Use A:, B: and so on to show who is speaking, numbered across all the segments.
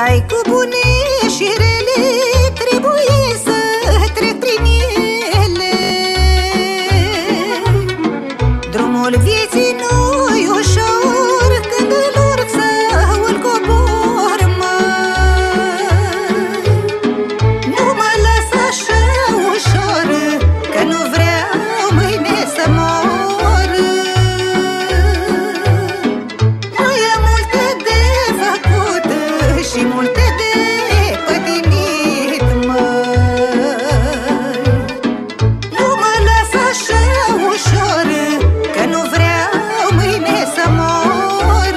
A: Trai cu bune și rele, trebuie să trec prin ele. Drumul vieții nu-i ușor când îl urc sau îl cobor, măi. Nu mă las așa ușor, că nu vreau mâine să mor. Mai am multe de făcut și multe de pătimit, măi. Nu mă las așa ușor, că nu vreau mâine să mor.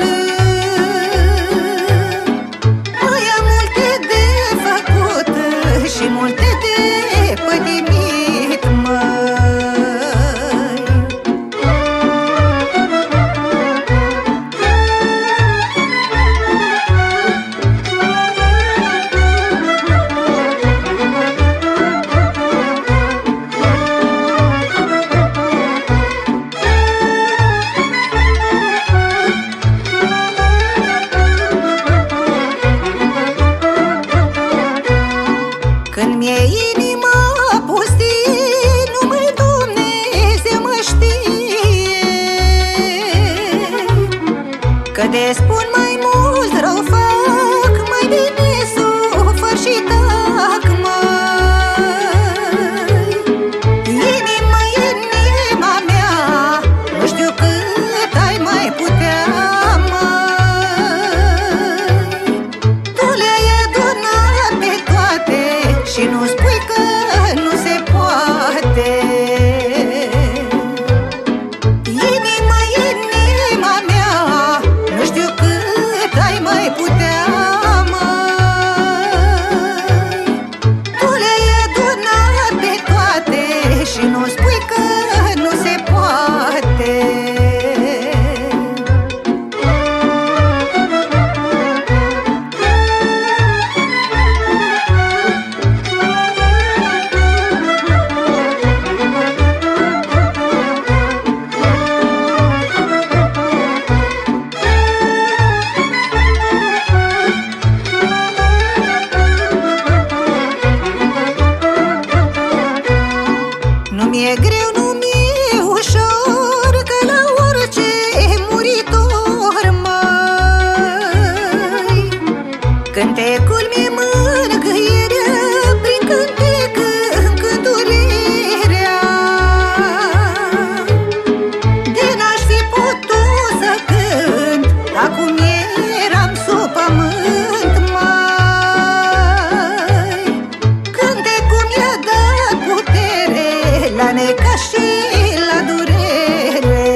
A: Mai am multe de făcut și multe de pătimit, măi. Când mi-e inima pustie, numai Dumnezeu mă știe. Că de spun mai mult rău fac, mai bine sufăr și tac, măi. Inima e inima mea, nu știu cât ai mai putea, măi. Tu le-ai adunat pe toate și nu spui că nu se poate. Inima e inima mea, nu știu cât ai mai putea, măi. Tu le-ai adunat pe toate și nu spui că nu se poate. Nu mi-e greu, nu mi-e ușor, că la orice muritor, măi. Cântecul mi-e mângâierea, prin cântec încânt durerea. De n-aș fi putut să cânt, acum eram sub pământ, măi. Cântecul mi-a dat putere la necaz și la durere.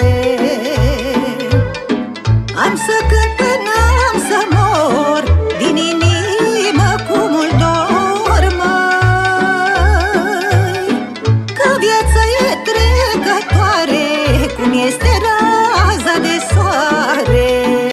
A: Am să cânt până am să mor, din inimă cu mult dor, măi. Că viața e trecătoare, cum este raza de soare.